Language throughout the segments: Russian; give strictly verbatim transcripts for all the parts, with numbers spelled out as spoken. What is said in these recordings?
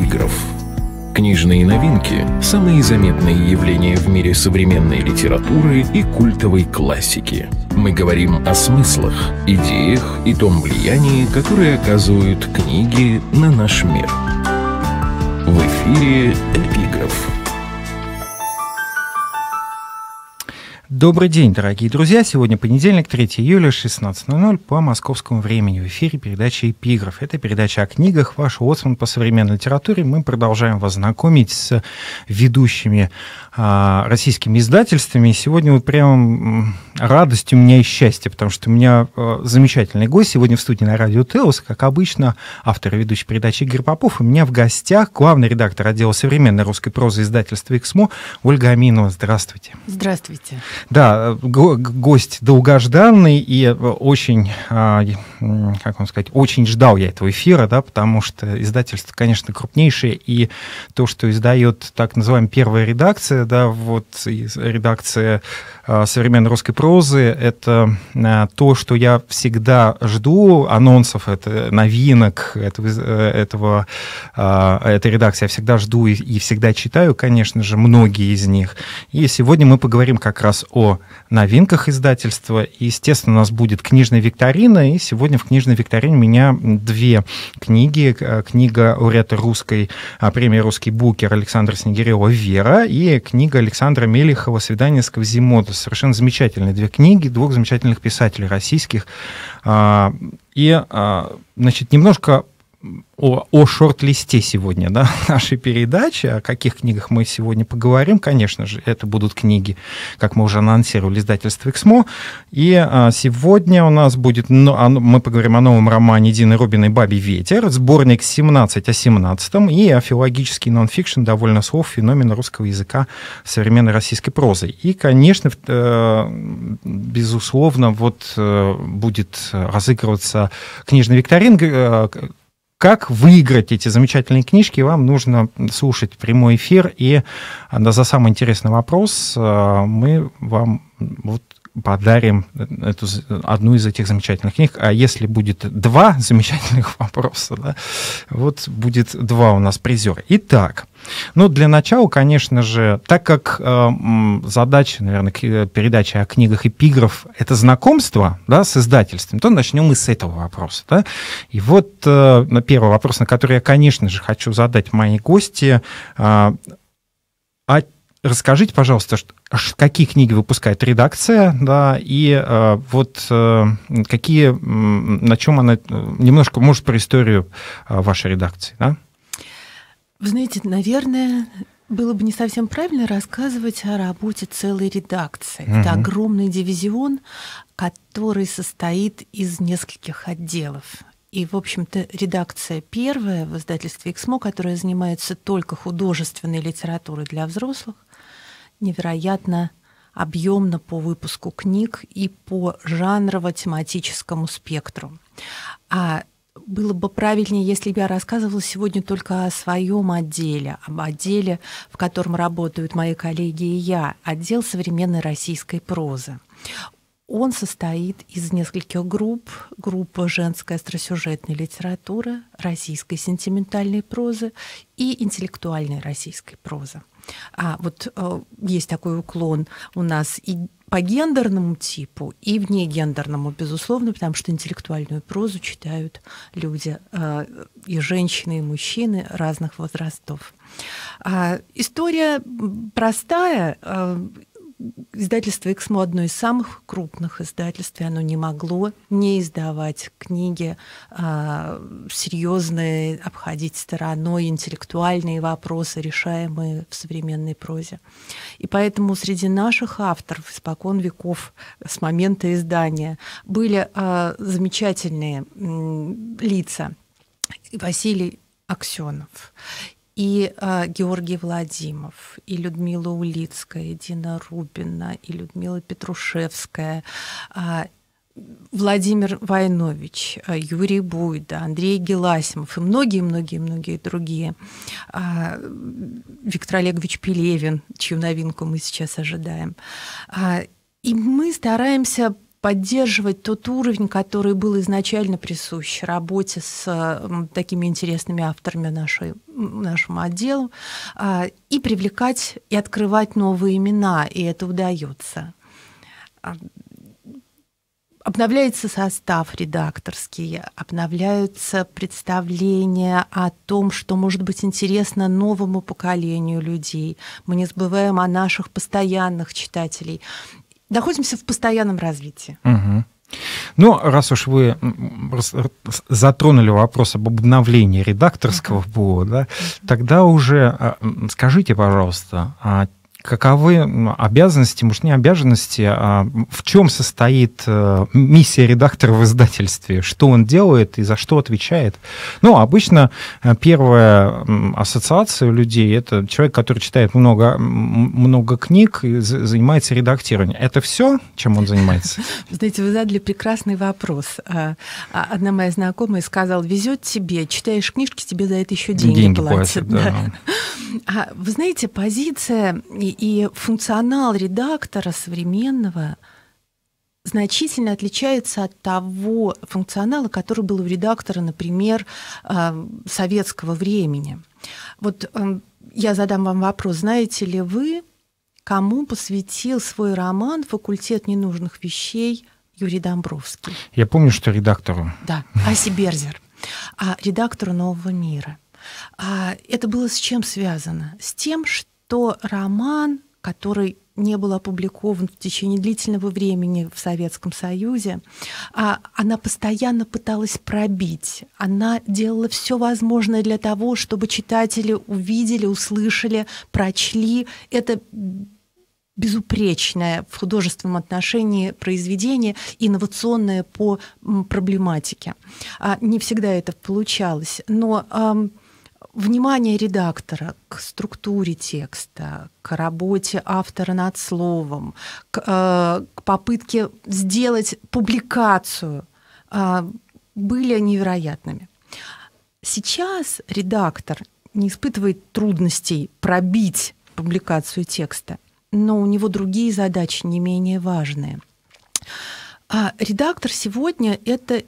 эпиграф. Книжные новинки – самые заметные явления в мире современной литературы и культовой классики. Мы говорим о смыслах, идеях и том влиянии, которое оказывают книги на наш мир. В эфире «Эпиграф». Добрый день, дорогие друзья. Сегодня понедельник, третьего июля, шестнадцать ноль ноль по московскому времени. В эфире передача «Эпиграф». Это передача о книгах, ваш лоцман по современной литературе. Мы продолжаем вас знакомить с ведущими а, российскими издательствами. И сегодня вот прям радость у меня и счастье, потому что у меня а, замечательный гость сегодня в студии на радио Теос, как обычно, автор и ведущий передачи Игорь Попов. У меня в гостях главный редактор отдела современной русской прозы издательства «Эксмо» Ольга Аминова. Здравствуйте. Здравствуйте. Да, гость долгожданный и очень, как вам сказать, очень ждал я этого эфира, да, потому что издательство, конечно, крупнейшее, и то, что издает так называемая первая редакция, да, вот редакция современной русской прозы, это то, что я всегда жду, анонсов, это новинок этого, этого, этой редакции я всегда жду и, и всегда читаю, конечно же, многие из них. И сегодня мы поговорим как раз о новинках издательства. И, естественно, у нас будет книжная викторина, и сегодня в книжной викторине у меня две книги. Книга лауреата русской премии «Русский букер» Александра Снегирева «Вера» и книга Александра Мелихова «Свидание с Квазимодо». Совершенно замечательные две книги, двух замечательных писателей российских. И, значит, немножко О, о шорт-листе сегодня, да, нашей передачи, о каких книгах мы сегодня поговорим. Конечно же, это будут книги, как мы уже анонсировали, издательства «Эксмо». И а, сегодня у нас будет, ну, а, мы поговорим о новом романе Дины Рубиной «Бабий ветер», сборник семнадцать о семнадцатом и о филологический нон-фикшн «Довольно слов. Феномен русского языка современной российской прозы». И, конечно, э, безусловно, вот э, будет разыгрываться книжный викторин. э, Как выиграть эти замечательные книжки, вам нужно слушать прямой эфир, и да, за самый интересный вопрос мы вам вот подарим эту, одну из этих замечательных книг. А если будет два замечательных вопроса, да, вот будет два у нас призера. Итак, ну, для начала, конечно же, так как э, задача, наверное, передачи о книгах «Эпиграф» — это знакомство, да, с издательством, то начнем мы с этого вопроса. Да? И вот э, на первый вопрос, на который я, конечно же, хочу задать моей гости, э, а расскажите, пожалуйста, какие книги выпускает редакция, да, и э, вот э, какие, на чем она, немножко, может, про историю э, вашей редакции, да? Вы знаете, наверное, было бы не совсем правильно рассказывать о работе целой редакции. Mm-hmm. Это огромный дивизион, который состоит из нескольких отделов. И, в общем-то, редакция первая в издательстве «Эксмо», которая занимается только художественной литературой для взрослых, невероятно объемно по выпуску книг и по жанрово-тематическому спектру. А было бы правильнее, если бы я рассказывала сегодня только о своем отделе, об отделе, в котором работают мои коллеги и я, отдел современной российской прозы. Он состоит из нескольких групп. Группа женской остросюжетной литературы, российской сентиментальной прозы и интеллектуальной российской прозы. А вот э, есть такой уклон у нас и по гендерному типу, и внегендерному, безусловно, потому что интеллектуальную прозу читают люди, э, и женщины, и мужчины разных возрастов. А, история простая. Э, Издательство «Эксмо» одно из самых крупных издательств, и оно не могло не издавать книги а, серьезные, обходить стороной интеллектуальные вопросы, решаемые в современной прозе. И поэтому среди наших авторов испокон веков, с момента издания, были а, замечательные м, лица. Василий Аксенов, и э, Георгий Владимиров, и Людмила Улицкая, и Дина Рубина, и Людмила Петрушевская, э, Владимир Войнович, э, Юрий Буйда, Андрей Геласимов и многие-многие-многие другие. Э, Виктор Олегович Пелевин, чью новинку мы сейчас ожидаем. Э, и мы стараемся поддерживать тот уровень, который был изначально присущ работе с такими интересными авторами нашей, нашему отделу, и привлекать и открывать новые имена, и это удается. Обновляется состав редакторский, обновляются представления о том, что может быть интересно новому поколению людей. Мы не забываем о наших постоянных читателей. Находимся в постоянном развитии. Угу. Ну, раз уж вы затронули вопрос об обновлении редакторского uh-huh. пула, да, uh-huh. тогда уже скажите, пожалуйста, каковы обязанности, может, не обязанности, а в чем состоит миссия редактора в издательстве? Что он делает и за что отвечает? Ну, обычно первая ассоциация у людей — это человек, который читает много, много книг и занимается редактированием. Это все, чем он занимается? Знаете, вы задали прекрасный вопрос. Одна моя знакомая сказала: везет тебе, читаешь книжки, тебе за это еще деньги, деньги платят. платят да. Да. Вы знаете, позиция и функционал редактора современного значительно отличается от того функционала, который был у редактора, например, советского времени. Вот я задам вам вопрос. Знаете ли вы, кому посвятил свой роман «Факультет ненужных вещей» Юрий Домбровский? Я помню, что редактору. Да, Аси Берзер. А редактору «Нового мира». А это было с чем связано? С тем, что роман, который не был опубликован в течение длительного времени в Советском Союзе, а она постоянно пыталась пробить. Она делала все возможное для того, чтобы читатели увидели, услышали, прочли это безупречное в художественном отношении произведение, инновационное по проблематике. Не всегда это получалось, но внимание редактора к структуре текста, к работе автора над словом, к, э, к попытке сделать публикацию э, были невероятными. Сейчас редактор не испытывает трудностей пробить публикацию текста, но у него другие задачи не менее важные. А редактор сегодня — это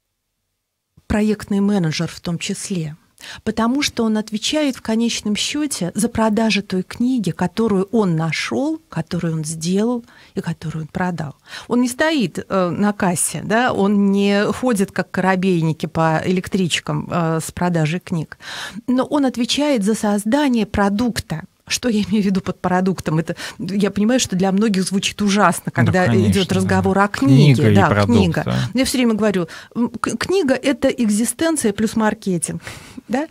проектный менеджер в том числе, потому что он отвечает в конечном счете за продажу той книги, которую он нашел, которую он сделал и которую он продал. Он не стоит э, на кассе, да? Он не ходит как корабейники по электричкам э, с продажей книг, но он отвечает за создание продукта. Что я имею в виду под продуктом? Это, я понимаю, что для многих звучит ужасно, когда да, конечно, идет разговор да. о книге. Книга да, и продукт, книга. Да. Я все время говорю, книга — это экзистенция плюс маркетинг. Да?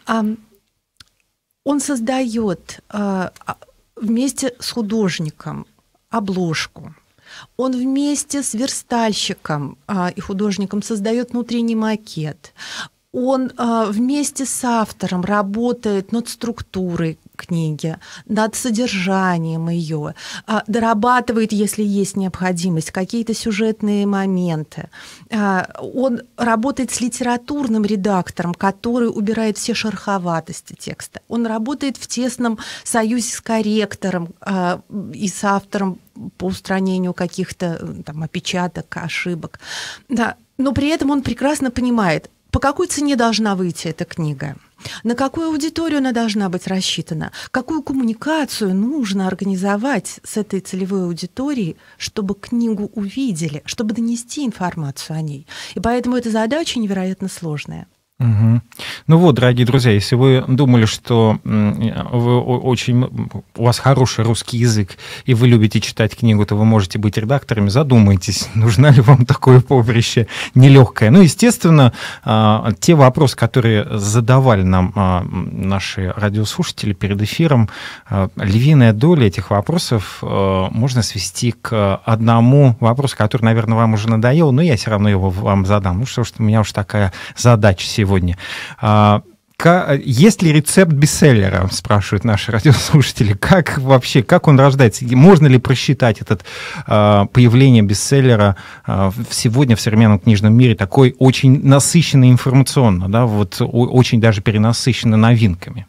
Он создает вместе с художником обложку. Он вместе с верстальщиком и художником создает внутренний макет. Он а, вместе с автором работает над структурой книги, над содержанием ее, а, дорабатывает, если есть необходимость, какие-то сюжетные моменты. А, он работает с литературным редактором, который убирает все шероховатости текста. Он работает в тесном союзе с корректором а, и с автором по устранению каких-то там опечаток, ошибок. Да. Но при этом он прекрасно понимает, по какой цене должна выйти эта книга, на какую аудиторию она должна быть рассчитана, какую коммуникацию нужно организовать с этой целевой аудиторией, чтобы книгу увидели, чтобы донести информацию о ней. И поэтому эта задача невероятно сложная. Угу. Ну вот, дорогие друзья, если вы думали, что вы очень, у вас хороший русский язык, и вы любите читать книгу, то вы можете быть редакторами, задумайтесь, нужно ли вам такое поприще нелегкое. Ну, естественно, те вопросы, которые задавали нам наши радиослушатели перед эфиром, львиная доля этих вопросов можно свести к одному вопросу, который, наверное, вам уже надоел, но я все равно его вам задам, ну что ж, у меня уж такая задача сегодня. Сегодня. Есть ли рецепт бестселлера, спрашивают наши радиослушатели? Как вообще, как он рождается? Можно ли просчитать это появление бестселлера сегодня в современном книжном мире, такой очень насыщенный информационно, да, вот очень даже перенасыщенный новинками?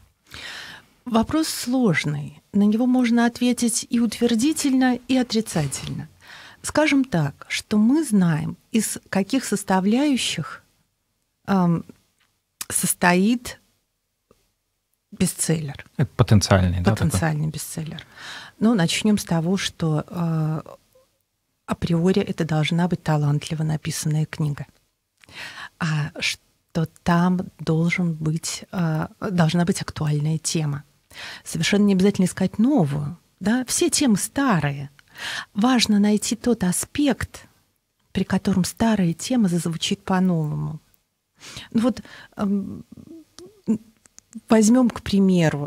Вопрос сложный. На него можно ответить и утвердительно, и отрицательно. скажем так, что мы знаем, из каких составляющих эм, состоит бестселлер. Это потенциальный, да? Потенциальный бестселлер. Ну, начнем с того, что э, априори это должна быть талантливо написанная книга. А что там должен быть, э, должна быть актуальная тема. Совершенно не обязательно искать новую. Да? Все темы старые. Важно найти тот аспект, при котором старая тема зазвучит по-новому. Ну вот э, возьмем, к примеру,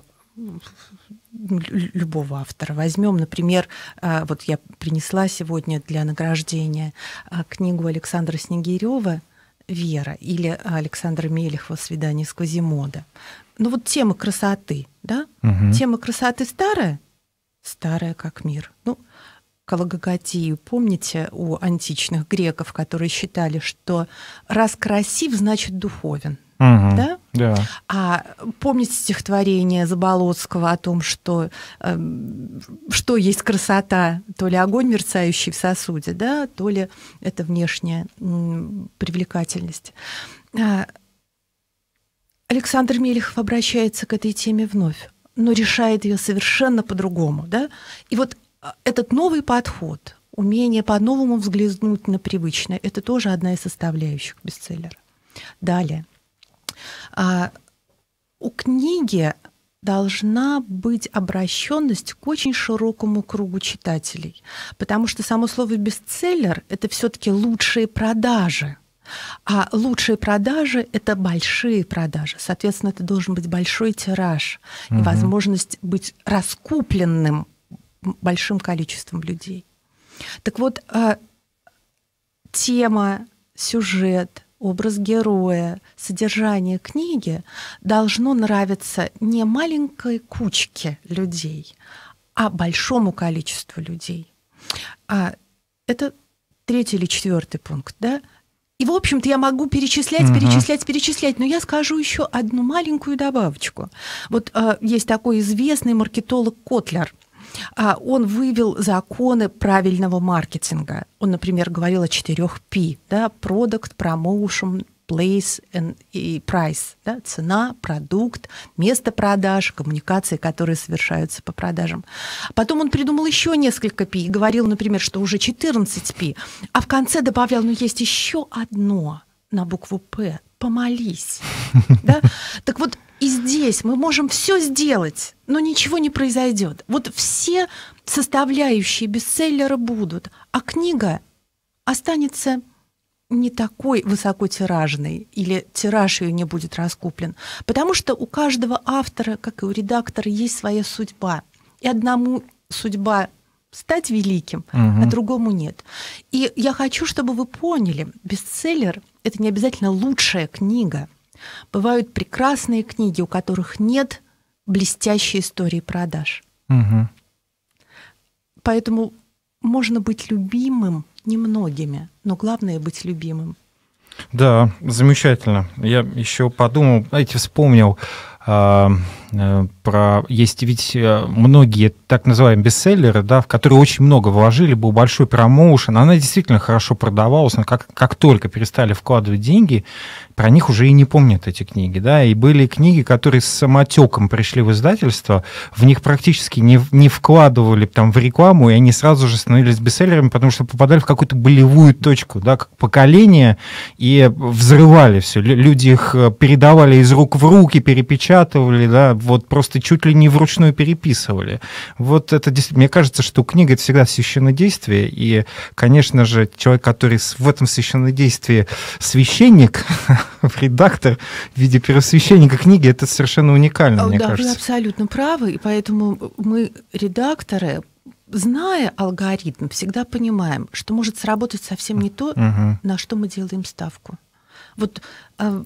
любого автора. Возьмем, например, э, вот я принесла сегодня для награждения э, книгу Александра Снегирева «Вера» или Александра Мелехова «Свидание с Квазимодо». Ну вот тема красоты, да? Угу. Тема красоты старая? Старая как мир. Ну, Каллигагатию помните у античных греков, которые считали, что раз красив, значит духовен. Угу. Да? Да. А помните стихотворение Заболоцкого о том, что, э, что есть красота, то ли огонь, мерцающий в сосуде, да, то ли это внешняя м, привлекательность. Александр Мелехов обращается к этой теме вновь, но решает ее совершенно по-другому. Да? И вот этот новый подход, умение по-новому взглянуть на привычное, это тоже одна из составляющих бестселлера. Далее. А, у книги должна быть обращенность к очень широкому кругу читателей, потому что само слово «бестселлер» — это все-таки лучшие продажи. А лучшие продажи — это большие продажи. Соответственно, это должен быть большой тираж угу. и возможность быть раскупленным большим количеством людей. Так вот, тема, сюжет, образ героя, содержание книги должно нравиться не маленькой кучке людей, а большому количеству людей. А это третий или четвертый пункт, да? И, в общем-то, я могу перечислять, uh-huh. перечислять, перечислять, но я скажу еще одну маленькую добавочку. Вот э, есть такой известный маркетолог Котлер. Э, он вывел законы правильного маркетинга. Он, например, говорил о четырех P, да, Product, Promotion, Place and, и Price. Да, цена, продукт, место продаж, коммуникации, которые совершаются по продажам. Потом он придумал еще несколько P и говорил, например, что уже четырнадцать P, а в конце добавлял, ну, есть еще одно на букву П. Помолись. Да? Так вот, и здесь мы можем все сделать, но ничего не произойдет. Вот все составляющие бестселлера будут, а книга останется не такой высокотиражный, или тираж ее не будет раскуплен. Потому что у каждого автора, как и у редактора, есть своя судьба. И одному судьба стать великим, угу. а другому нет. И я хочу, чтобы вы поняли, бестселлер — это не обязательно лучшая книга. Бывают прекрасные книги, у которых нет блестящей истории продаж. Угу. Поэтому можно быть любимым немногими, но главное — быть любимым. Да, замечательно. Я еще подумал, знаете, вспомнил э, э, про... Есть ведь многие так называемые бестселлеры, да, в которые очень много вложили, был большой промоушен, она действительно хорошо продавалась, но как, как только перестали вкладывать деньги, про них уже и не помнят эти книги, да, и были книги, которые с самотеком пришли в издательство, в них практически не, не вкладывали там в рекламу, и они сразу же становились бестселлерами, потому что попадали в какую-то болевую точку, да, как поколение, и взрывали все. Люди их передавали из рук в руки, перепечатывали, да, вот просто чуть ли не вручную переписывали. Вот это действительно, мне кажется, что книга — это всегда священнодействие, и, конечно же, человек, который в этом священнодействии священник, редактор в виде первосвященника книги, это совершенно уникально, мне да, кажется. Вы абсолютно правы, и поэтому мы, редакторы, зная алгоритм, всегда понимаем, что может сработать совсем не то, угу. на что мы делаем ставку. Вот, э,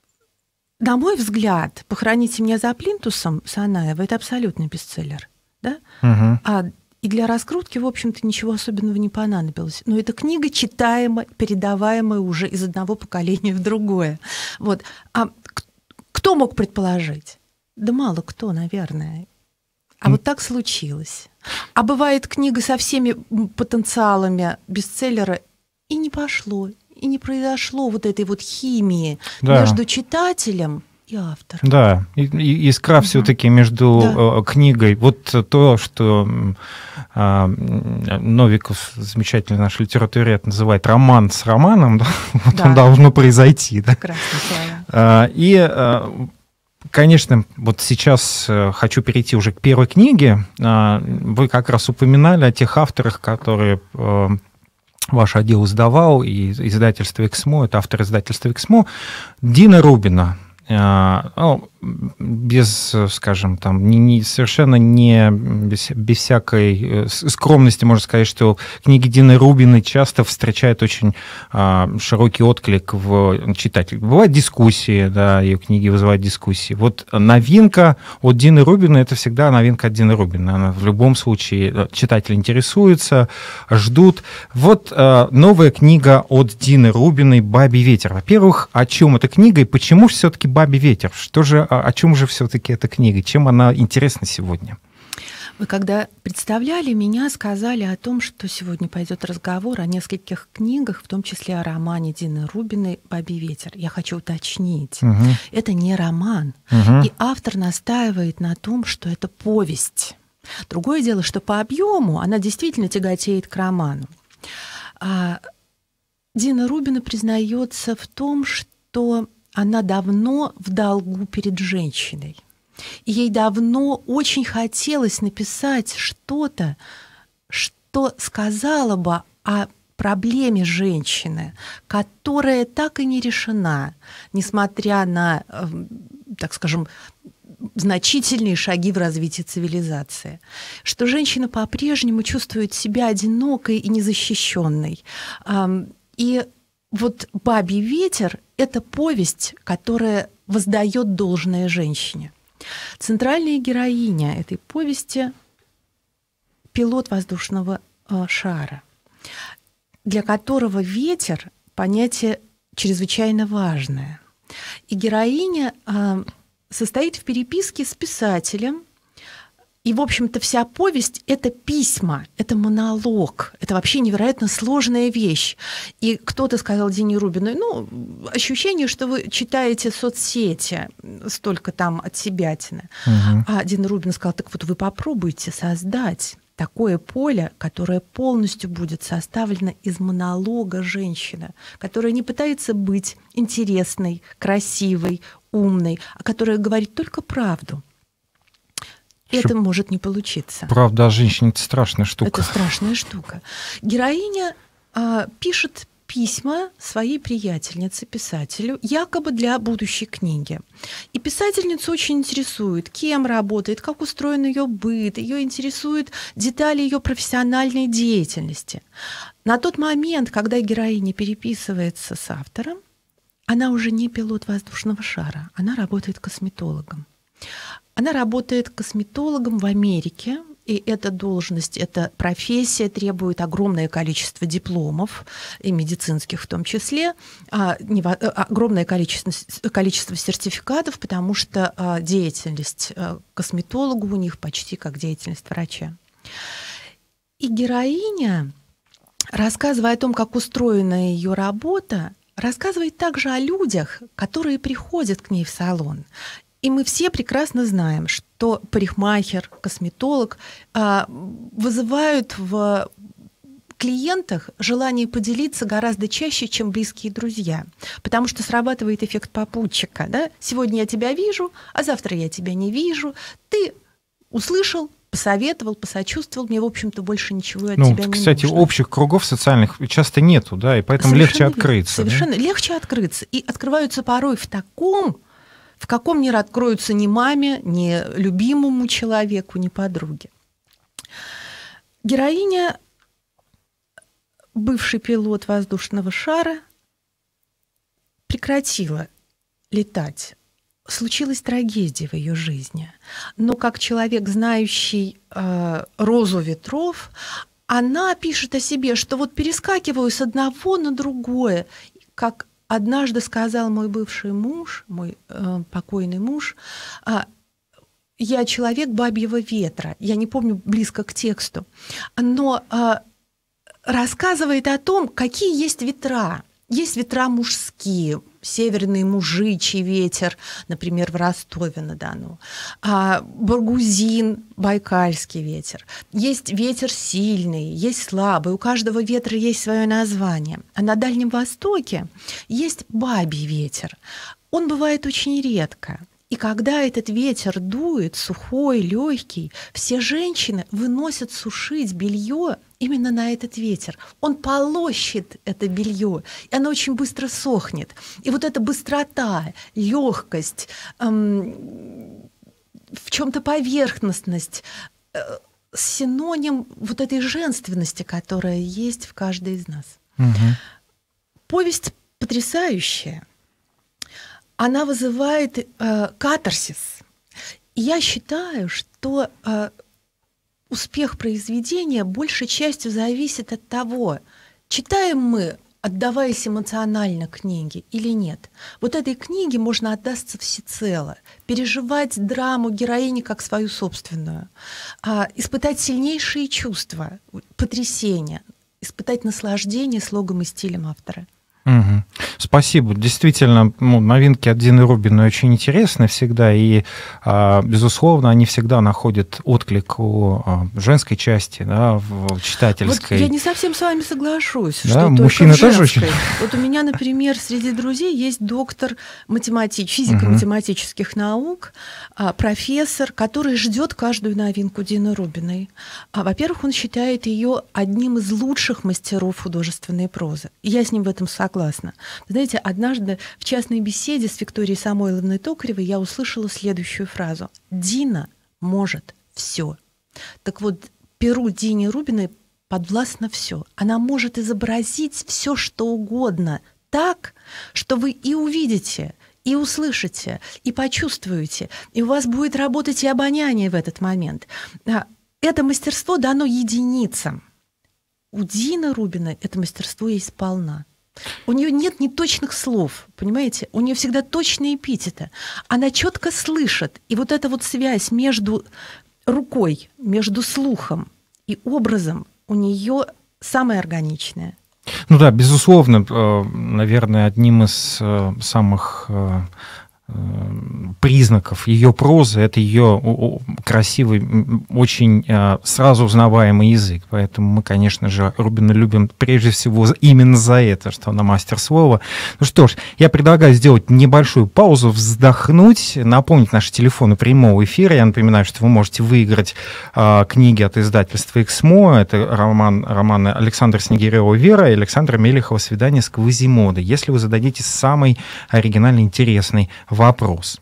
на мой взгляд, «Похороните меня за плинтусом» Санаева — это абсолютный бестселлер. Да? Угу. А и для раскрутки, в общем-то, ничего особенного не понадобилось. Но эта книга читаемая, передаваемая уже из одного поколения в другое. Вот. А кто мог предположить? Да мало кто, наверное. А вот так случилось. А бывает, книга со всеми потенциалами бестселлера и не пошло, и не произошло вот этой вот химии да. между читателем и автором. Да, и, и искра угу. все-таки между да. книгой. Вот то, что а, Новиков, замечательный наш литературовед, называет роман с романом, да? Вот да. он должно произойти. Да? Прекрасное слово. А, и... А, конечно, вот сейчас хочу перейти уже к первой книге. Вы как раз упоминали о тех авторах, которые ваш отдел издавал, и издательство «Эксмо», это автор издательства «Эксмо», Дина Рубина. Ну, без, скажем, там, не, не, совершенно не без, без всякой скромности можно сказать, что книги Дины Рубиной часто встречают очень а, широкий отклик в читателей. Бывают дискуссии, да, ее книги вызывают дискуссии. Вот новинка от Дины Рубиной — это всегда новинка от Дины Рубиной. Она в любом случае, читатели интересуются, ждут. Вот а, новая книга от Дины Рубиной «Бабий ветер». Во-первых, о чем эта книга и почему все-таки «Бабий ветер»? Что же, о чем же все-таки эта книга? Чем она интересна сегодня? Вы когда представляли меня, сказали о том, что сегодня пойдет разговор о нескольких книгах, в том числе о романе Дины Рубиной «Бабий ветер». Я хочу уточнить, угу. это не роман. Угу. И автор настаивает на том, что это повесть. Другое дело, что по объему она действительно тяготеет к роману. А Дина Рубина признается в том, что она давно в долгу перед женщиной. И ей давно очень хотелось написать что-то, что сказала бы о проблеме женщины, которая так и не решена, несмотря на, так скажем, значительные шаги в развитии цивилизации. Что женщина по-прежнему чувствует себя одинокой и незащищенной. И вот «Бабий ветер» — это повесть, которая воздает должное женщине. Центральная героиня этой повести — пилот воздушного э, шара, для которого ветер — понятие чрезвычайно важное. И героиня э, состоит в переписке с писателем. И, в общем-то, вся повесть — это письма, это монолог, это вообще невероятно сложная вещь. И кто-то сказал Дине Рубиной, ну, ощущение, что вы читаете соцсети, столько там отсебятины. Угу. А Дина Рубина сказала, так вот вы попробуйте создать такое поле, которое полностью будет составлено из монолога женщины, которая не пытается быть интересной, красивой, умной, а которая говорит только правду. Это Что может не получиться. Правда о женщине — это страшная штука. Это страшная штука. Героиня а, пишет письма своей приятельнице, писателю, якобы для будущей книги. И писательницу очень интересует, кем работает, как устроен ее быт, ее интересуют детали ее профессиональной деятельности. На тот момент, когда героиня переписывается с автором, она уже не пилот воздушного шара, она работает косметологом. Она работает косметологом в Америке, и эта должность, эта профессия требует огромное количество дипломов, и медицинских в том числе, огромное количество, количество сертификатов, потому что деятельность косметолога у них почти как деятельность врача. И героиня, рассказывая о том, как устроена ее работа, рассказывает также о людях, которые приходят к ней в салон. И мы все прекрасно знаем, что парикмахер, косметолог а, вызывают в клиентах желание поделиться гораздо чаще, чем близкие друзья, потому что срабатывает эффект попутчика. Да? Сегодня я тебя вижу, а завтра я тебя не вижу. Ты услышал, посоветовал, посочувствовал, мне, в общем-то, больше ничего от ну, тебя не кстати, нужно. Общих кругов социальных часто нету, да, и поэтому совершенно легче открыться. Совершенно да? легче открыться. И открываются порой в таком, в каком не откроются ни маме, ни любимому человеку, ни подруге. Героиня, бывший пилот воздушного шара, прекратила летать. Случилась трагедия в ее жизни. Но как человек, знающий э, розу ветров, она пишет о себе, что вот перескакиваю с одного на другое, как однажды сказал мой бывший муж, мой э, покойный муж, э, «Я человек бабьего ветра». Я не помню близко к тексту. Но э, рассказывает о том, какие есть ветра. Есть ветра мужские, северный мужичий ветер, например, в Ростове-на-Дону, а Баргузин, байкальский ветер. Есть ветер сильный, есть слабый, у каждого ветра есть свое название. А на Дальнем Востоке есть бабий ветер. Он бывает очень редко. И когда этот ветер дует, сухой, легкий, все женщины выносят сушить белье именно на этот ветер. Он полощет это белье, и оно очень быстро сохнет. И вот эта быстрота, легкость, эм, в чем-то поверхностность, э, синоним вот этой женственности, которая есть в каждой из нас. Угу. Повесть потрясающая. Она вызывает э, катарсис. И я считаю, что э, успех произведения большей частью зависит от того, читаем мы, отдаваясь эмоционально книге или нет. Вот этой книге можно отдаться всецело, переживать драму героини как свою собственную, э, испытать сильнейшие чувства, потрясения, испытать наслаждение слогом и стилем автора. Угу. Спасибо. Действительно, ну, новинки от Дины Рубиной очень интересны всегда, и, а, безусловно, они всегда находят отклик у а, женской части, да, в читательской. Вот я не совсем с вами соглашусь, да, что мужчины только в тоже женской. очень... Вот у меня, например, среди друзей есть доктор математик... физико-математических угу. наук, профессор, который ждет каждую новинку Дины Рубиной. Во-первых, он считает ее одним из лучших мастеров художественной прозы. И я с ним в этом согласна. Классно. Вы знаете, однажды в частной беседе с Викторией Самойловной Токаревой я услышала следующую фразу. «Дина может все». Так вот, перу Дине Рубиной подвластно все. Она может изобразить все, что угодно так, что вы и увидите, и услышите, и почувствуете, и у вас будет работать и обоняние в этот момент. Это мастерство дано единицам. У Дины Рубиной это мастерство есть сполна. У нее нет неточных слов, понимаете? У нее всегда точные эпитеты. Она четко слышит. И вот эта вот связь между рукой, между слухом и образом у нее самая органичная. Ну да, безусловно, наверное, одним из самых признаков ее прозы — это ее красивый, очень сразу узнаваемый язык. Поэтому мы, конечно же, Рубину любим прежде всего именно за это, что она мастер слова. Ну что ж, я предлагаю сделать небольшую паузу, вздохнуть, напомнить наши телефоны прямого эфира. Я напоминаю, что вы можете выиграть а, книги от издательства «Эксмо». Это роман, романы Александра Снегирева «Вера» и Александра Мелехова «Свидание с Квазимодой». Если вы зададите самый оригинальный, интересный вопрос.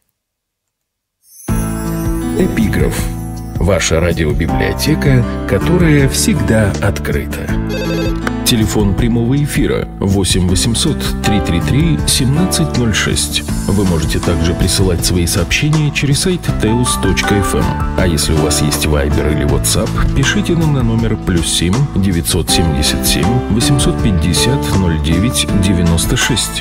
Эпиграф. Ваша радиобиблиотека, которая всегда открыта. Телефон прямого эфира восемь восемьсот триста тридцать три семнадцать ноль шесть. Вы можете также присылать свои сообщения через сайт теус точка эф эм. А если у вас есть Viber или WhatsApp, пишите нам на номер плюс семь девятьсот семьдесят семь восемьсот пятьдесят ноль девять девяносто шесть.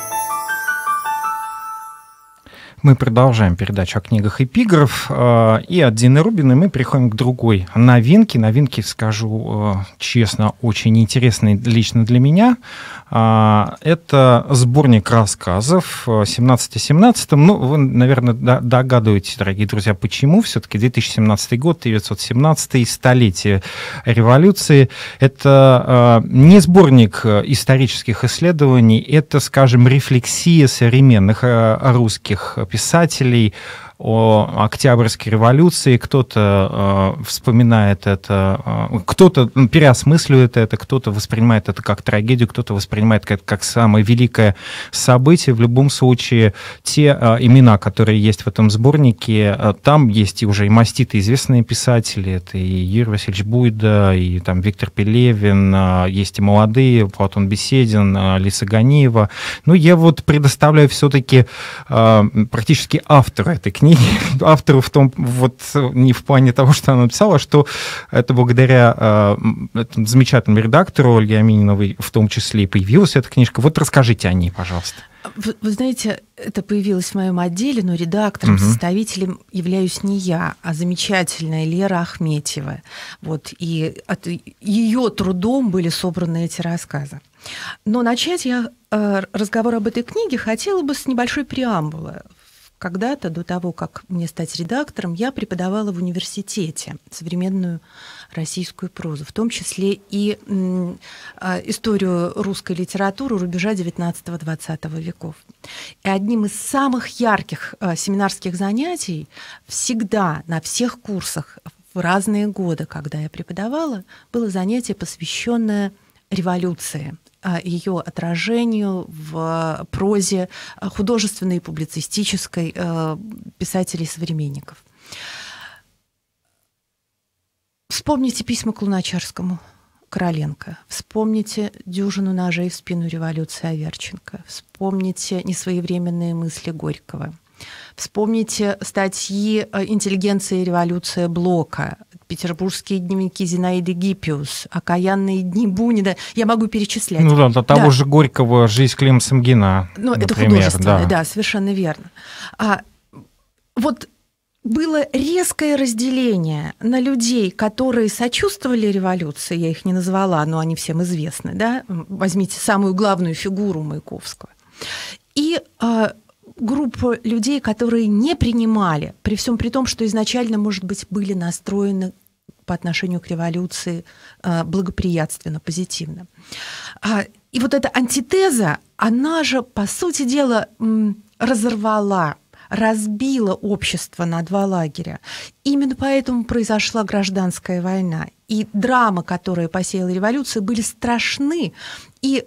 Мы продолжаем передачу о книгах «Эпиграф», и от Дины Рубиной мы переходим к другой новинке. Новинки, скажу честно, очень интересные лично для меня. Это сборник рассказов семнадцать семнадцатым. Ну, вы, наверное, догадываетесь, дорогие друзья, почему. Все-таки две тысячи семнадцатый год, тысяча девятьсот семнадцатый, столетие революции. Это не сборник исторических исследований, это, скажем, рефлексия современных русских писателей о Октябрьской революции. Кто-то э, вспоминает это, э, кто-то переосмысливает это, кто-то воспринимает это как трагедию, кто-то воспринимает это как самое великое событие. В любом случае, те э, имена, которые есть в этом сборнике, э, там есть и уже и маститые известные писатели, это и Юрий Васильевич Буйда, и там Виктор Пелевин, э, есть и молодые, Платон Беседин, э, Лиса Ганиева. Ну, я вот предоставляю все-таки э, практически автора этой книги, автору в том, вот не в плане того, что она написала, что это благодаря э, этому замечательному редактору Ольге Амининовой в том числе и появилась эта книжка. Вот расскажите о ней, пожалуйста. Вы, вы знаете, это появилось в моем отделе, но редактором, угу. составителем являюсь не я, а замечательная Лера Ахметьева. Вот, и от ее трудом были собраны эти рассказы. Но начать я э, разговор об этой книге хотела бы с небольшой преамбулы. Когда-то, до того, как мне стать редактором, я преподавала в университете современную российскую прозу, в том числе и м, э, историю русской литературы рубежа девятнадцатого-двадцатого веков. И одним из самых ярких э, семинарских занятий всегда на всех курсах в разные годы, когда я преподавала, было занятие, посвященное революции, ее отражению в прозе художественной и публицистической писателей-современников. Вспомните письма к Луначарскому, Короленко. Вспомните «Дюжину ножей в спину революции» Аверченко. Вспомните «Несвоевременные мысли» Горького. Вспомните статьи «Интеллигенция и революция» Блока, «Петербургские дневники» Зинаиды Гиппиус, «Окаянные дни Бунина». Я могу перечислять. Ну да, до того да. же Горького «Жизнь Клима Самгина», ну, например. Это художественное, да, да совершенно верно. А, вот было резкое разделение на людей, которые сочувствовали революции, я их не назвала, но они всем известны, да? Возьмите самую главную фигуру Маяковского. И а, группу людей, которые не принимали, при всем при том, что изначально, может быть, были настроены по отношению к революции благоприятственно, позитивно. И вот эта антитеза, она же, по сути дела, разорвала, разбила общество на два лагеря. Именно поэтому произошла гражданская война. И драмы, которые посеяла революция, были страшны. И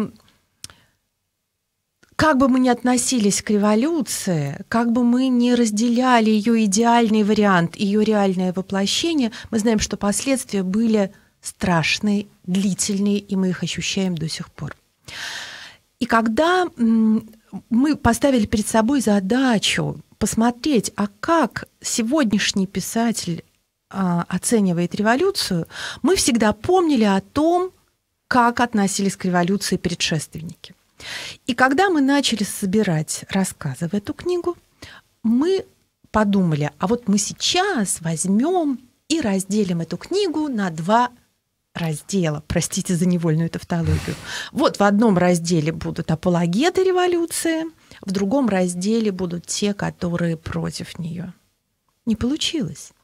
как бы мы ни относились к революции, как бы мы ни разделяли ее идеальный вариант, ее реальное воплощение, мы знаем, что последствия были страшные, длительные, и мы их ощущаем до сих пор. И когда мы поставили перед собой задачу посмотреть, а как сегодняшний писатель а, оценивает революцию, мы всегда помнили о том, как относились к революции предшественники. И когда мы начали собирать рассказы в эту книгу, мы подумали, а вот мы сейчас возьмем и разделим эту книгу на два раздела. Простите за невольную тавтологию. Вот в одном разделе будут апологеты революции, в другом разделе будут те, которые против нее. Не получилось.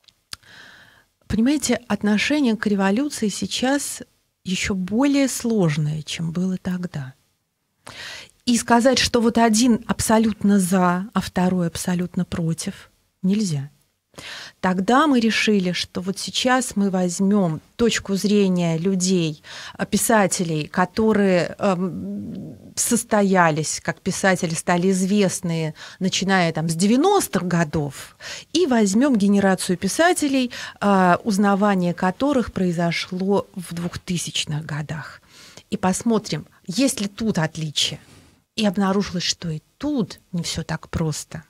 Понимаете, отношение к революции сейчас еще более сложное, чем было тогда. И сказать, что вот один абсолютно за, а второй абсолютно против, нельзя. Тогда мы решили, что вот сейчас мы возьмем точку зрения людей, писателей, которые э, состоялись, как писатели стали известны, начиная там, с девяностых годов, и возьмем генерацию писателей, э, узнавание которых произошло в двухтысячных годах. И посмотрим, есть ли тут отличия. И обнаружилось, что и тут не все так просто.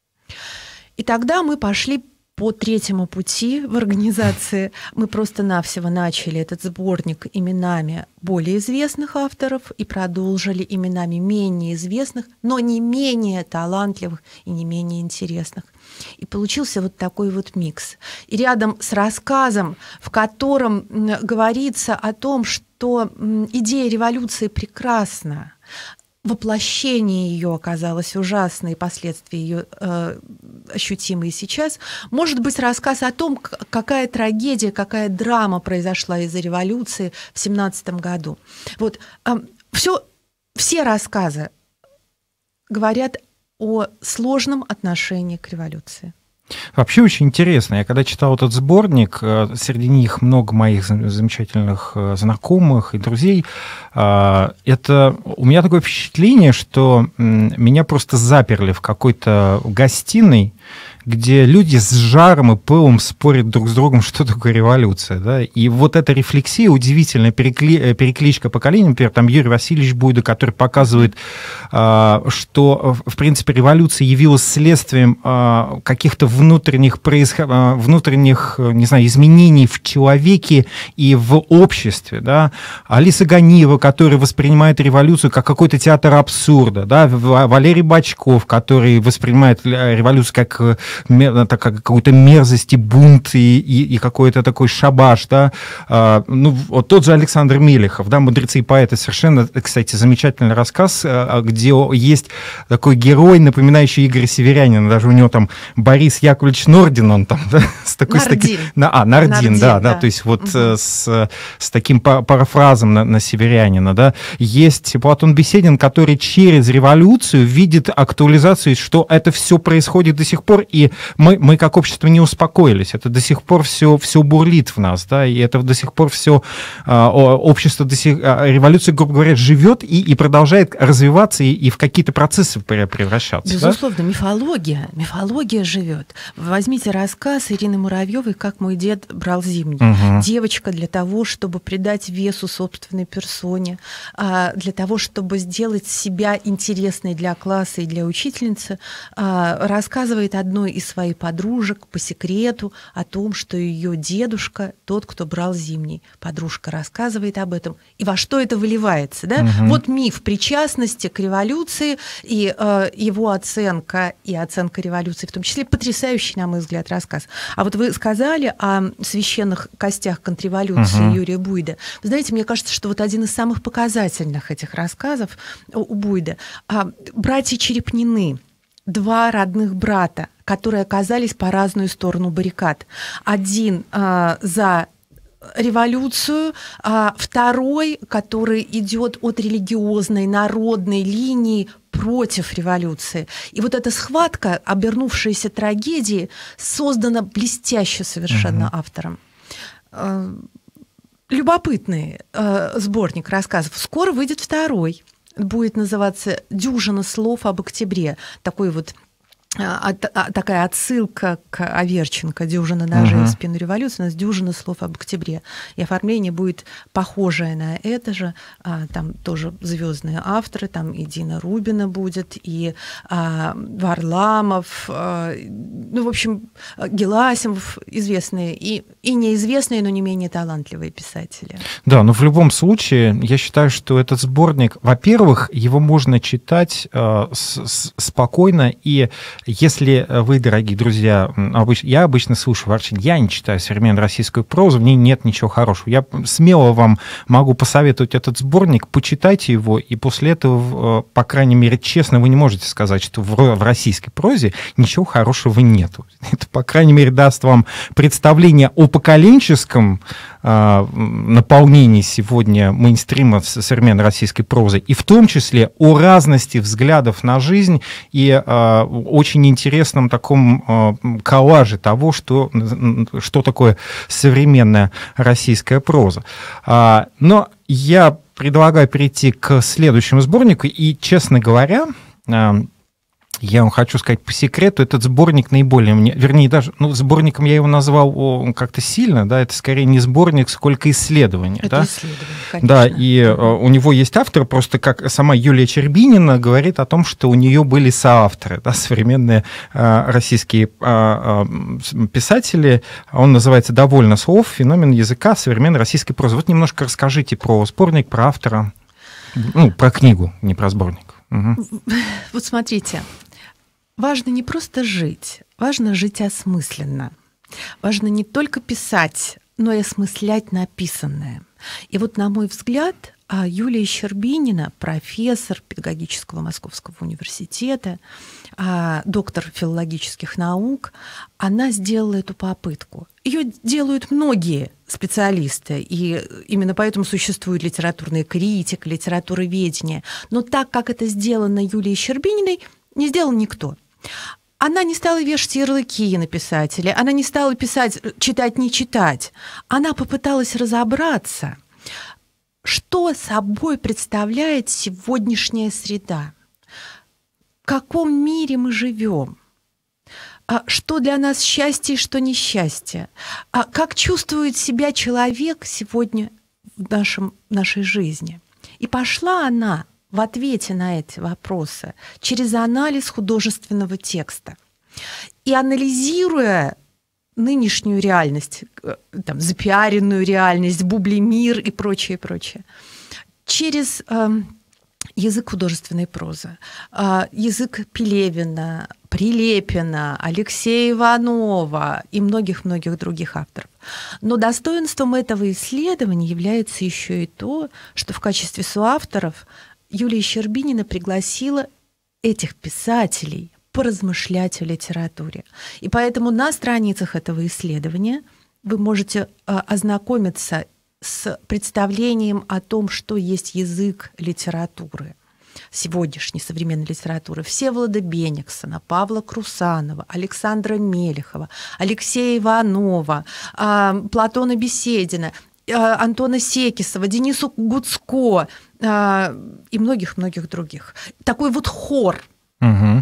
И тогда мы пошли по третьему пути в организации. Мы просто-навсего начали этот сборник именами более известных авторов и продолжили именами менее известных, но не менее талантливых и не менее интересных. И получился вот такой вот микс. И рядом с рассказом, в котором говорится о том, что идея революции прекрасна, воплощение ее оказалось ужасное, и последствия ее э, ощутимые сейчас, может быть рассказ о том, какая трагедия, какая драма произошла из-за революции в семнадцатом году. Вот, э, всё, все рассказы говорят о сложном отношении к революции. Вообще очень интересно. Я когда читал этот сборник, среди них много моих замечательных знакомых и друзей, это у меня такое впечатление, что меня просто заперли в какой-то гостиной, где люди с жаром и пылом спорят друг с другом, что такое революция. Да? И вот эта рефлексия, удивительная перекли... перекличка поколений, например, там Юрий Васильевич Буйда, который показывает, что, в принципе, революция явилась следствием каких-то внутренних, происход... внутренних, не знаю, изменений в человеке и в обществе. Да? Алиса Ганиева, которая воспринимает революцию как какой-то театр абсурда. Да? Валерий Бочков, который воспринимает революцию как, как какую-то мерзость и бунт и, и, и какой-то такой шабаш. Да? Ну, вот тот же Александр Мелехов, да, «Мудрецы и поэты», совершенно, кстати, замечательный рассказ, где есть такой герой, напоминающий Игоря Северянина, даже у него там Борис Яковлевич Нордин, он там, да, с такой... Нардин. С таки, на, а, Нардин, Нардин да, да, да, то есть вот угу. с, с таким парафразом на, на Северянина, да. Есть Платон Беседин, который через революцию видит актуализацию, что это все происходит до сих пор, и мы, мы как общество не успокоились, это до сих пор все, все бурлит в нас, да, и это до сих пор все общество, до сих, революция, грубо говоря, живет и, и продолжает развиваться и, и в какие-то процессы превращаться. Безусловно, да? мифология, мифология живет. Возьмите рассказ Ирины Муравьевой «Как мой дед брал зимний». Угу. Девочка для того, чтобы придать весу собственной персоне, для того, чтобы сделать себя интересной для класса и для учительницы, рассказывает одной из своих подружек по секрету о том, что ее дедушка тот, кто брал зимний. Подружка рассказывает об этом. И во что это выливается? Да? Угу. Вот миф причастности к революции и э, его оценка, и оценка революции, в том числе потрясающий, на мой взгляд, рассказ. А вот вы сказали о священных костях контрреволюции угу. Юрия Буйда. Вы знаете, мне кажется, что вот один из самых показательных этих рассказов у Буйда а, «Братья Черепнины». Два родных брата, которые оказались по разную сторону баррикад. Один а, за революцию, а второй, который идет от религиозной, народной линии против революции. И вот эта схватка, обернувшаяся трагедией, создана блестяще совершенно угу. автором. Любопытный сборник рассказов. Скоро выйдет второй. Будет называться «Дюжина слов об октябре». Такой вот а, а, такая отсылка к Аверченко «Дюжина ножей в спину революции», у нас «Дюжина слов об октябре». И оформление будет похожее на это же. А, там тоже звездные авторы, там и Дина Рубина будет, и а, Варламов, а, ну, в общем, Геласимов, известные и, и неизвестные, но не менее талантливые писатели. Да, но в любом случае, я считаю, что этот сборник, во-первых, его можно читать э, с, с, спокойно, и если вы, дорогие друзья, обыч... я обычно слушаю Варчин, я не читаю современную российскую прозу, в ней нет ничего хорошего. Я смело вам могу посоветовать этот сборник, почитайте его, и после этого, по крайней мере, честно, вы не можете сказать, что в, в российской прозе ничего хорошего нет. Это, по крайней мере, даст вам представление о поколенческом э, наполнении сегодня мейнстрима современной российской прозы, и в том числе о разности взглядов на жизнь и э, очень интересном таком э, коллаже того, что, что такое современная российская проза. А, но я предлагаю перейти к следующему сборнику, и, честно говоря, э, я вам хочу сказать по секрету, этот сборник наиболее, вернее, даже, ну, сборником я его назвал как-то сильно, да, это скорее не сборник, сколько исследование. Это да? исследование, конечно. Да, и mm-hmm. у него есть автор, просто как сама Юлия Чербинина говорит о том, что у нее были соавторы, да, современные э, российские э, э, писатели, он называется «Довольно слов. Феномен языка современной российской прозы». Вот немножко расскажите про сборник, про автора, ну, про книгу, не про сборник. Угу. Вот смотрите, важно не просто жить, важно жить осмысленно. Важно не только писать, но и осмыслять написанное. И вот, на мой взгляд, Юлия Щербинина, профессор педагогического Московского университета, доктор филологических наук, она сделала эту попытку. Ее делают многие специалисты, и именно поэтому существует литературная критика, литературоведение. Но так, как это сделано Юлией Щербининой, не сделал никто. Она не стала вешать ярлыки на писателей, она не стала писать «читать, не читать». Она попыталась разобраться, что собой представляет сегодняшняя среда, в каком мире мы живем, а что для нас счастье и что несчастье, а как чувствует себя человек сегодня в нашем, нашей жизни. И пошла она в ответе на эти вопросы через анализ художественного текста. И анализируя нынешнюю реальность, там, запиаренную реальность, бублимир и прочее, прочее, через э, язык художественной прозы, э, язык Пелевина, Прилепина, Алексея Иванова и многих-многих других авторов. Но достоинством этого исследования является еще и то, что в качестве соавторов Юлия Щербинина пригласила этих писателей поразмышлять о литературе. И поэтому на страницах этого исследования вы можете ознакомиться с представлением о том, что есть язык литературы, сегодняшней современной литературы. Всеволода Бениксона, Павла Крусанова, Александра Мелехова, Алексея Иванова, Платона Беседина, Антона Секисова, Денису Гуцко и многих-многих других. Такой вот хор. Угу.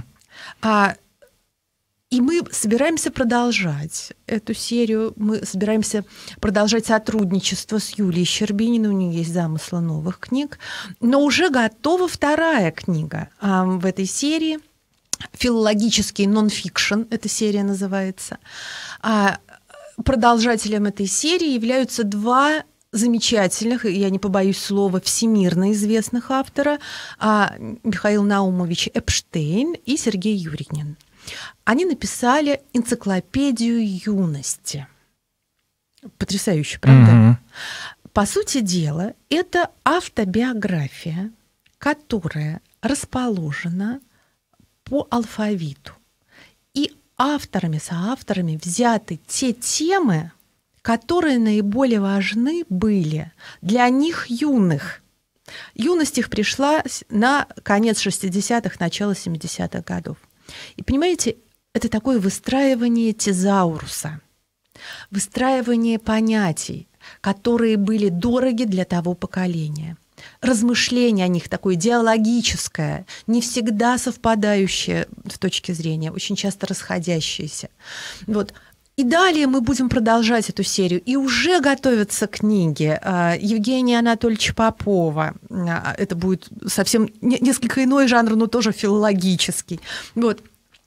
И мы собираемся продолжать эту серию, мы собираемся продолжать сотрудничество с Юлией Щербининой, у нее есть замыслы новых книг, но уже готова вторая книга в этой серии, филологический нон-фикшн, эта серия называется. Продолжателем этой серии являются два замечательных, я не побоюсь слова, всемирно известных автора, Михаил Наумович Эпштейн и Сергей Юринин. Они написали энциклопедию юности. Потрясающе, правда? Mm-hmm. По сути дела, это автобиография, которая расположена по алфавиту. И авторами, соавторами взяты те темы, которые наиболее важны были для них юных. Юность их пришла на конец шестидесятых, начало семидесятых годов. И понимаете, это такое выстраивание тезауруса, выстраивание понятий, которые были дороги для того поколения. Размышление о них такое диалогическое, не всегда совпадающее в точке зрения, очень часто расходящееся. Вот. И далее мы будем продолжать эту серию. И уже готовятся книги Евгения Анатольевича Попова. Это будет совсем несколько иной жанр, но тоже филологический. Вот.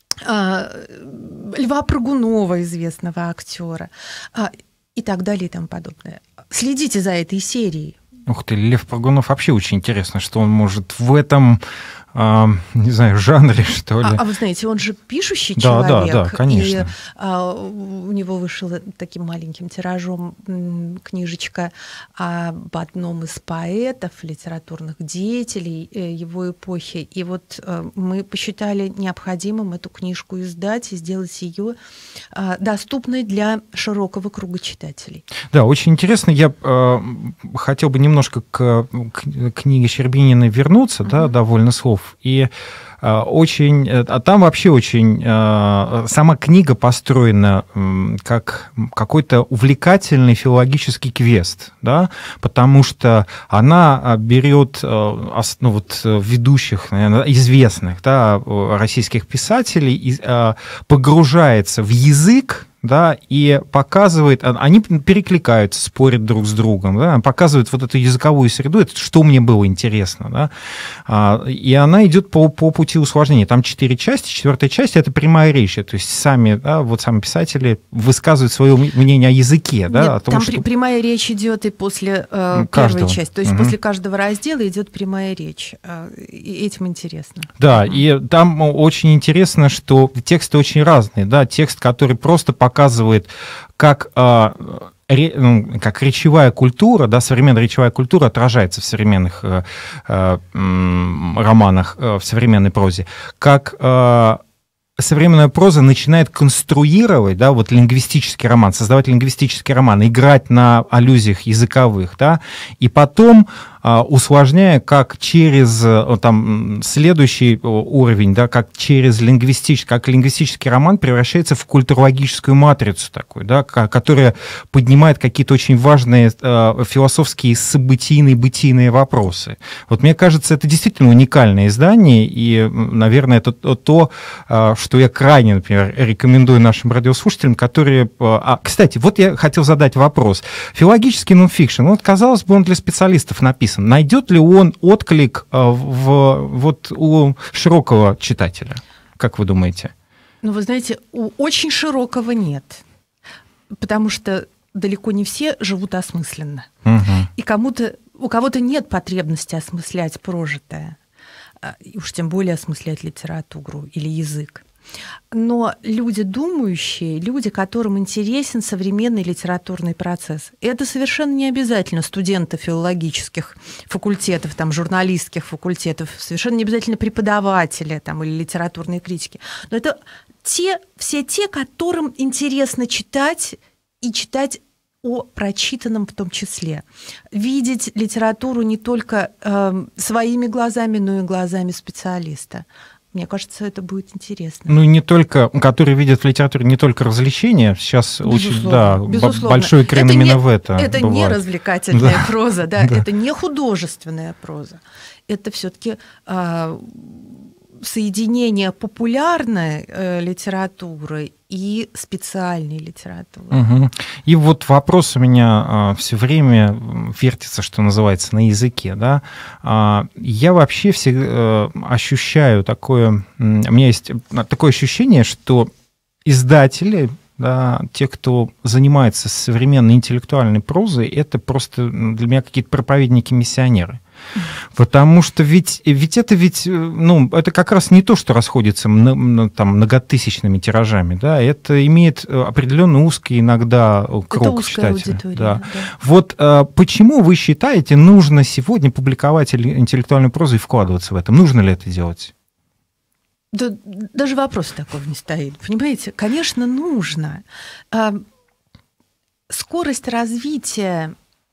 Льва Прыгунова, известного актера. И так далее и тому подобное. Следите за этой серией. Ух ты, Лев Прыгунов вообще очень интересно, что он может в этом, а, не знаю, жанре, что ли. А, а вы знаете, он же пишущий да, человек. Да, да, конечно. И а, у него вышла таким маленьким тиражом книжечка об одном из поэтов, литературных деятелей его эпохи. И вот мы посчитали необходимым эту книжку издать и сделать ее доступной для широкого круга читателей. Да, очень интересно. Я э, хотел бы немножко к, к книге Щербининой вернуться, uh-huh. да, довольно слов. И э, очень, а там вообще очень э, сама книга построена э, как какой-то увлекательный филологический квест, да, потому что она берет э, ну, вот, ведущих, наверное, известных, да, российских писателей и э, погружается в язык, да, и показывает, они перекликаются, спорят друг с другом, да, показывает вот эту языковую среду, это что мне было интересно, да, и она идет по, по пути усложнения. Там четыре части, четвертая часть — это прямая речь, то есть сами, да, вот сами писатели высказывают свое мнение о языке, да. Нет, о том, там что... прямая речь идет и после э, первой части, то есть угу. после каждого раздела идет прямая речь, и этим интересно. Да, угу. и там очень интересно, что тексты очень разные, да, текст, который просто показывает показывает, как, э, ре, ну, как речевая культура, да, современная речевая культура отражается в современных э, э, романах, э, в современной прозе, как э, современная проза начинает конструировать, да, вот лингвистический роман, создавать лингвистический роман, играть на аллюзиях языковых, да, и потом усложняя, как через там, следующий уровень, да, как через лингвистический, как лингвистический роман превращается в культурологическую матрицу такую, да, которая поднимает какие-то очень важные э, философские событийные, бытийные вопросы. Вот мне кажется, это действительно уникальное издание, и, наверное, это то, что я крайне, например, рекомендую нашим радиослушателям, которые... А, кстати, вот я хотел задать вопрос. Филологический нонфикшн, вот, казалось бы, он для специалистов написан. Найдет ли он отклик в, вот, у широкого читателя? Как вы думаете? Ну, вы знаете, у очень широкого нет. Потому что далеко не все живут осмысленно. Угу. И кому-то, у кого-то нет потребности осмыслять прожитое. И уж тем более осмыслять литературу или язык. Но люди думающие, люди, которым интересен современный литературный процесс, это совершенно не обязательно студенты филологических факультетов, там, журналистских факультетов, совершенно не обязательно преподаватели там, или литературные критики. Но это те, все те, которым интересно читать и читать о прочитанном в том числе. Видеть литературу не только э, своими глазами, но и глазами специалиста. Мне кажется, это будет интересно. Ну, и не только, которые видят в литературе не только развлечения, сейчас безусловно, очень, да, безусловно. Большой крен именно не, в это. Это бывает. Не развлекательная да. проза, да, да, это не художественная проза. Это все-таки э, соединение популярной э, литературы и специальной литературы. Угу. И вот вопрос у меня э, все время вертится, что называется, на языке. Да? Э, я вообще всегда э, ощущаю такое... У меня есть такое ощущение, что издатели, да, те, кто занимается современной интеллектуальной прозой, это просто для меня какие-то проповедники-миссионеры. Потому что ведь, ведь это ведь, ну, это как раз не то, что расходится там, многотысячными тиражами, да, это имеет определенно узкий иногда круг читателей. Да. Да. Вот а, почему вы считаете, нужно сегодня публиковать интеллектуальную прозу и вкладываться в это? Нужно ли это делать? Да, даже вопрос такого не стоит. Понимаете, конечно, нужно. А, скорость развития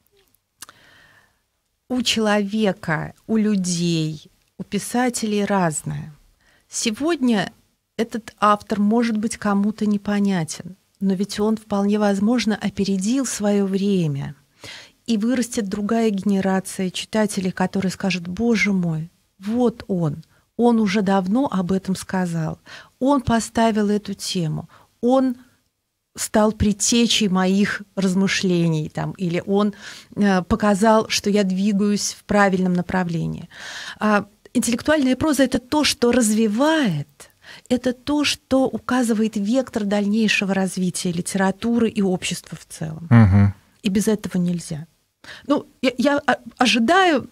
у человека, у людей, у писателей разная. Сегодня этот автор может быть кому-то непонятен, но ведь он вполне возможно опередил свое время. И вырастет другая генерация читателей, которые скажут: «Боже мой, вот он, он уже давно об этом сказал, он поставил эту тему, он стал предтечей моих размышлений, там, или он э, показал, что я двигаюсь в правильном направлении». А интеллектуальная проза — это то, что развивает, это то, что указывает вектор дальнейшего развития литературы и общества в целом. Угу. И без этого нельзя. Ну, я, я ожидаю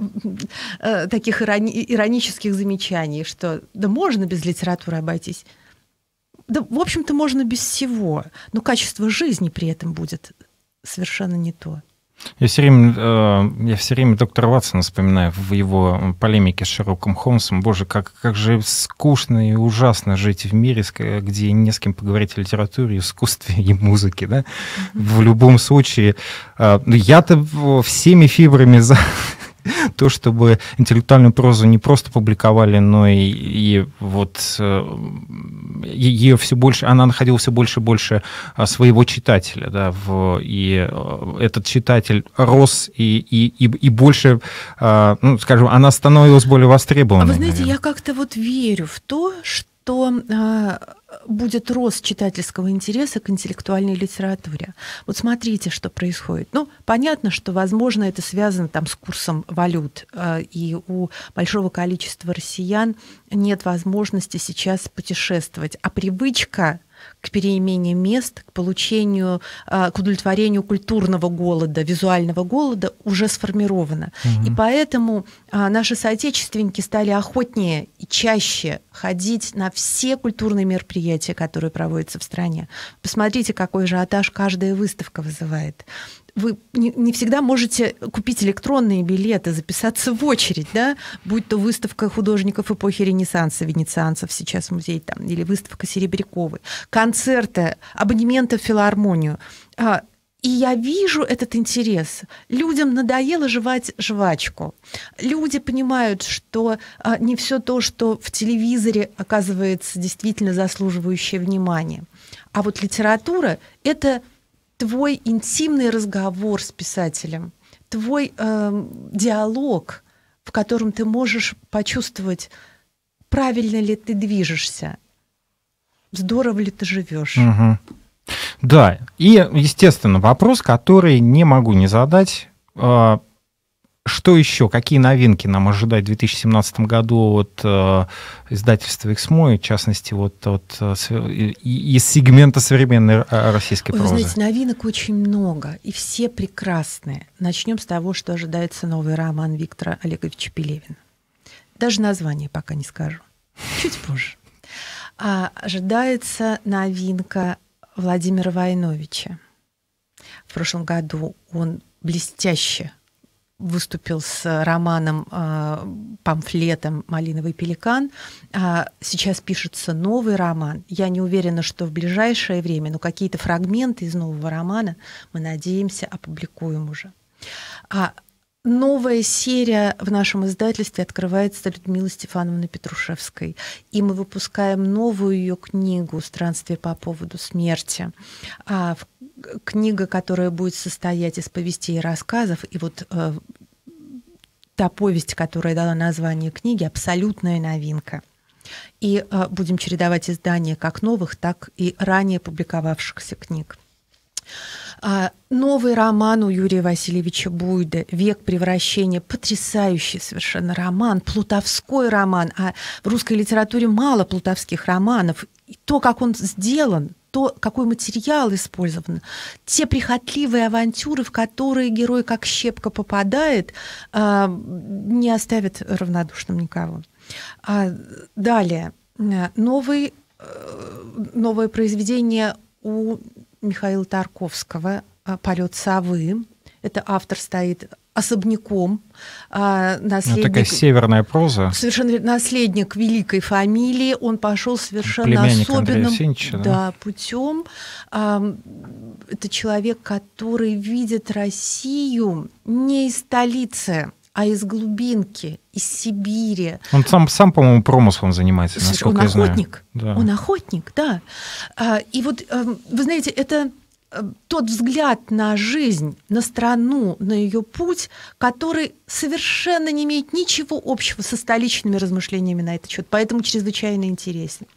э, таких ирони- иронических замечаний, что да можно без литературы обойтись. Да, в общем-то, можно без всего, но качество жизни при этом будет совершенно не то. Я все время, я все время доктора Ватсона вспоминаю в его полемике с Шерлоком Холмсом. Боже, как, как же скучно и ужасно жить в мире, где не с кем поговорить о литературе, искусстве и музыке. Да? Mm-hmm. В любом случае, я-то всеми фибрами за... то, чтобы интеллектуальную прозу не просто публиковали, но и, и вот ее все больше, она находила все больше и больше своего читателя, да, в, и этот читатель рос и, и, и, и больше, ну, скажем, она становилась более востребованной. А вы знаете, наверное. Я как-то вот верю в то, что а, будет рост читательского интереса к интеллектуальной литературе. Вот смотрите, что происходит. Ну, понятно, что, возможно, это связано там с курсом валют, а, и у большого количества россиян нет возможности сейчас путешествовать, а привычка к перемене мест, к получению, к удовлетворению культурного голода, визуального голода уже сформирована. Mm-hmm. И поэтому наши соотечественники стали охотнее и чаще ходить на все культурные мероприятия, которые проводятся в стране. Посмотрите, какой ажиотаж каждая выставка вызывает. Вы не всегда можете купить электронные билеты, записаться в очередь, да? Будь то выставка художников эпохи Ренессанса, венецианцев сейчас в музее, там, или выставка Серебряковой, концерты, абонементы в филармонию. И я вижу этот интерес. Людям надоело жевать жвачку. Люди понимают, что а, не все то, что в телевизоре оказывается действительно заслуживающее внимания. А вот литература — это твой интимный разговор с писателем, твой э, диалог, в котором ты можешь почувствовать, правильно ли ты движешься, здорово ли ты живешь. Угу. Да, и, естественно, вопрос, который не могу не задать. Что еще, какие новинки нам ожидать в две тысячи семнадцатом году от издательства «Эксмо», в частности, вот от, из сегмента современной российской прозы? Вы знаете, новинок очень много, и все прекрасные. Начнем с того, что ожидается новый роман Виктора Олеговича Пелевина. Даже название пока не скажу. Чуть позже. А ожидается новинка Владимира Войновича. В прошлом году он блестяще выступил с романом, памфлетом «Малиновый пеликан». Сейчас пишется новый роман. Я не уверена, что в ближайшее время, но какие-то фрагменты из нового романа, мы надеемся, опубликуем уже. Новая серия в нашем издательстве открывается Людмилой Стефановной Петрушевской. И мы выпускаем новую ее книгу «Странствие по поводу смерти». А, книга, которая будет состоять из повестей и рассказов. И вот э, та повесть, которая дала название книги, абсолютная новинка. И э, будем чередовать издания как новых, так и ранее публиковавшихся книг. Новый роман у Юрия Васильевича Буйда «Век превращения». Потрясающий совершенно роман, плутовской роман. А в русской литературе мало плутовских романов. И то, как он сделан, то, какой материал использован, те прихотливые авантюры, в которые герой как щепка попадает, не оставят равнодушным никого. Далее. Новый, новое произведение у Михаила Тарковского «Полет совы». Это автор стоит особняком. Наследник, такая северная проза. Совершенно наследник великой фамилии. Он пошел совершенно особенным да, да. путем. Это человек, который видит Россию не из столицы, а из глубинки, из Сибири. Он сам, сам по-моему, промыслом занимается, насколько он я знаю. Охотник. Да. Он охотник, да. И вот, вы знаете, это тот взгляд на жизнь, на страну, на ее путь, который совершенно не имеет ничего общего со столичными размышлениями на этот счет, поэтому чрезвычайно интересен.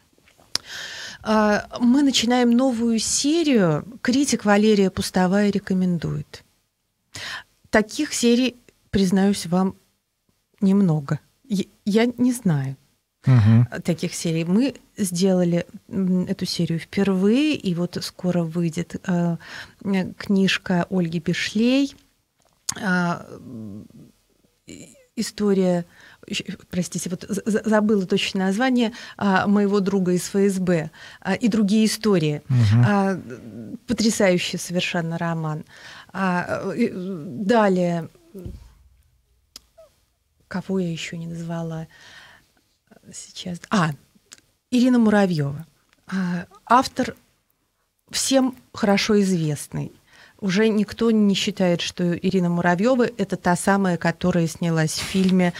Мы начинаем новую серию. Критик Валерия Пустовая рекомендует. Таких серий, признаюсь вам, немного. Я не знаю угу. таких серий. Мы сделали эту серию впервые, и вот скоро выйдет э, книжка Ольги Бишлей. Э, история, простите, вот забыла точное название, э, моего друга из эф эс бэ э, и другие истории. Угу. Э, потрясающий совершенно роман. Э, далее... Кого я еще не назвала сейчас? А, Ирина Муравьева. Автор всем хорошо известный. Уже никто не считает, что Ирина Муравьева — это та самая, которая снялась в фильме,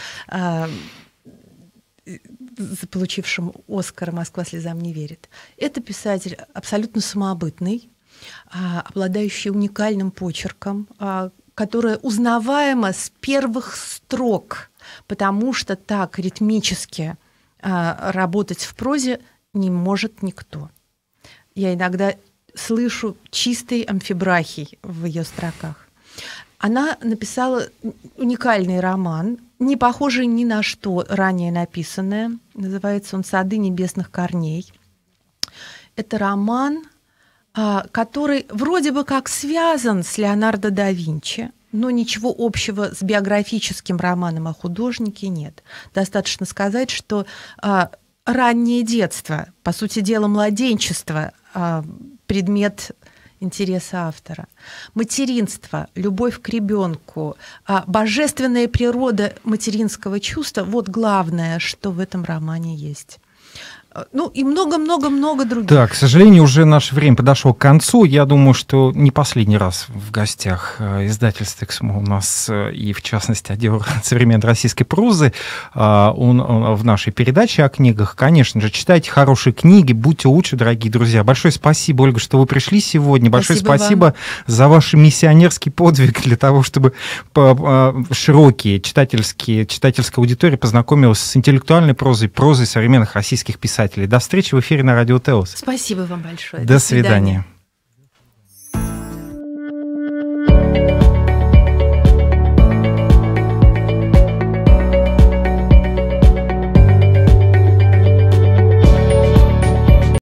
получившем Оскара «Москва слезам не верит». Это писатель абсолютно самобытный, обладающий уникальным почерком, которая узнаваема с первых строк, потому что так ритмически а, работать в прозе не может никто. Я иногда слышу чистый амфибрахий в ее строках. Она написала уникальный роман, не похожий ни на что ранее написанное. Называется он «Сады небесных корней». Это роман, а, который вроде бы как связан с Леонардо да Винчи, но ничего общего с биографическим романом о художнике нет. Достаточно сказать, что а, раннее детство, по сути дела младенчество, а, предмет интереса автора. Материнство, любовь к ребенку, а, божественная природа материнского чувства — вот главное, что в этом романе есть. Ну и много-много-много других. Да, к сожалению, уже наше время подошло к концу. Я думаю, что не последний раз в гостях издательства «Эксмо» у нас, и в частности отдел современной российской прозы, он, он в нашей передаче о книгах. Конечно же, читайте хорошие книги, будьте лучше, дорогие друзья. Большое спасибо, Ольга, что вы пришли сегодня. Большое спасибо, спасибо за ваш миссионерский подвиг для того, чтобы широкие читательские, читательская аудитория познакомилась с интеллектуальной прозой, прозой современных российских писателей. До встречи в эфире на Радио ТЭОС. Спасибо вам большое. До, До свидания. свидания.